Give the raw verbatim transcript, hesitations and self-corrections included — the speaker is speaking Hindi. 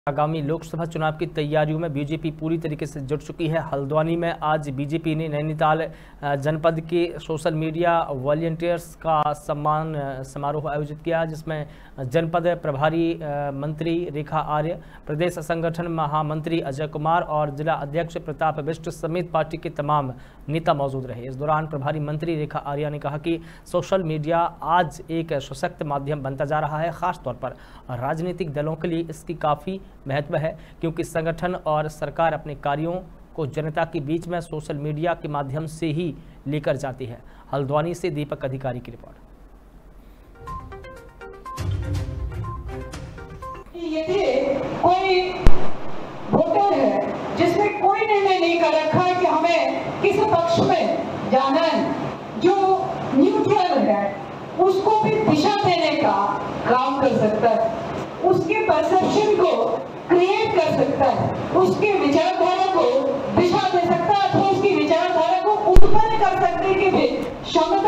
आगामी लोकसभा चुनाव की तैयारियों में बीजेपी पूरी तरीके से जुट चुकी है। हल्द्वानी में आज बीजेपी ने नैनीताल जनपद के सोशल मीडिया वॉलंटियर्स का सम्मान समारोह आयोजित किया, जिसमें जनपद प्रभारी मंत्री रेखा आर्य, प्रदेश संगठन महामंत्री अजय कुमार और जिला अध्यक्ष प्रताप बिष्ट समेत पार्टी के तमाम नेता मौजूद रहे। इस दौरान प्रभारी मंत्री रेखा आर्य ने कहा कि सोशल मीडिया आज एक सशक्त माध्यम बनता जा रहा है। खासतौर पर राजनीतिक दलों के लिए इसकी काफ़ी महत्व है, क्योंकि संगठन और सरकार अपने कार्यों को जनता के बीच में सोशल मीडिया के माध्यम से ही लेकर जाती है। हल्द्वानी से दीपक अधिकारी की रिपोर्ट। यदि कोई वोटर है जिसमें कोई निर्णय नहीं कर रखा है कि हमें किस पक्ष में जाना है, जो न्यूट्रल है उसको भी दिशा देने का काम कर सकता है, उसके परसेप्शन को क्रिएट कर सकता है, उसके विचारधारा को दिशा दे सकता है अथवा उसकी विचारधारा को उत्पन्न कर सकने की भी क्षमता